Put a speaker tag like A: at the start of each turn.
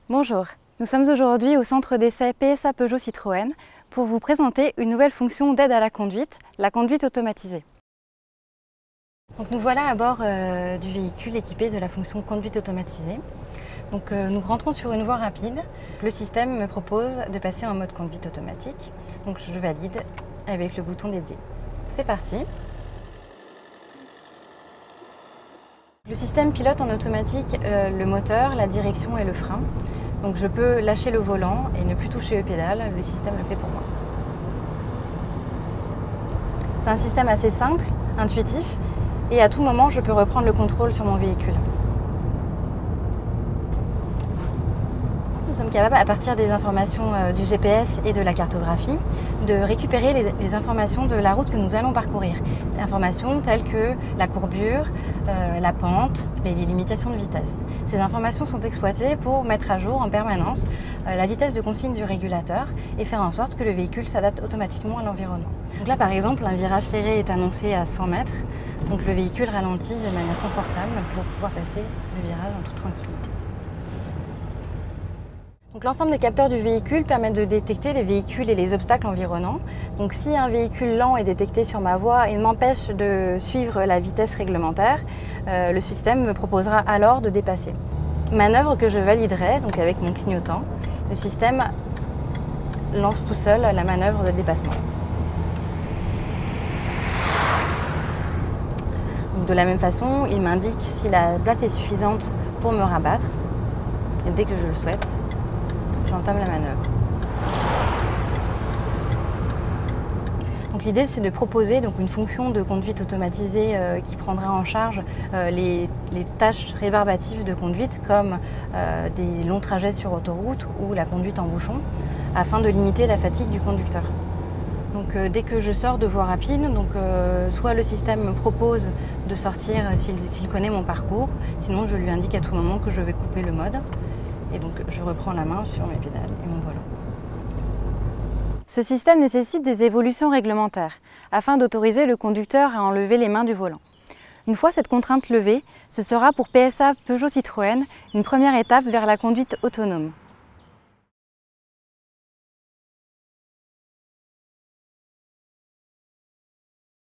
A: Bonjour, nous sommes aujourd'hui au centre d'essai PSA Peugeot Citroën pour vous présenter une nouvelle fonction d'aide à la conduite automatisée. Donc nous voilà à bord du véhicule équipé de la fonction conduite automatisée. Donc, nous rentrons sur une voie rapide. Le système me propose de passer en mode conduite automatique. Donc je valide avec le bouton dédié. C'est parti. Le système pilote en automatique le moteur, la direction et le frein. Donc je peux lâcher le volant et ne plus toucher aux pédales. Le système le fait pour moi. C'est un système assez simple, intuitif et à tout moment je peux reprendre le contrôle sur mon véhicule. Nous sommes capables, à partir des informations du GPS et de la cartographie, de récupérer les informations de la route que nous allons parcourir. Des informations telles que la courbure, la pente, les limitations de vitesse. Ces informations sont exploitées pour mettre à jour en permanence la vitesse de consigne du régulateur et faire en sorte que le véhicule s'adapte automatiquement à l'environnement. Donc là, par exemple, un virage serré est annoncé à 100 mètres, donc le véhicule ralentit de manière confortable pour pouvoir passer le virage en toute tranquillité. L'ensemble des capteurs du véhicule permettent de détecter les véhicules et les obstacles environnants. Donc si un véhicule lent est détecté sur ma voie et m'empêche de suivre la vitesse réglementaire, le système me proposera alors de dépasser. Manœuvre que je validerai donc avec mon clignotant, le système lance tout seul la manœuvre de dépassement. Donc de la même façon, il m'indique si la place est suffisante pour me rabattre. Et dès que je le souhaite, j'entame la manœuvre. Donc l'idée, c'est de proposer une fonction de conduite automatisée qui prendra en charge les tâches rébarbatives de conduite comme des longs trajets sur autoroute ou la conduite en bouchon afin de limiter la fatigue du conducteur. Donc dès que je sors de voie rapide, soit le système me propose de sortir s'il connaît mon parcours, sinon je lui indique à tout moment que je vais couper le mode. Et donc je reprends la main sur mes pédales et mon volant. Ce système nécessite des évolutions réglementaires afin d'autoriser le conducteur à enlever les mains du volant. Une fois cette contrainte levée, ce sera pour PSA Peugeot Citroën une première étape vers la conduite autonome.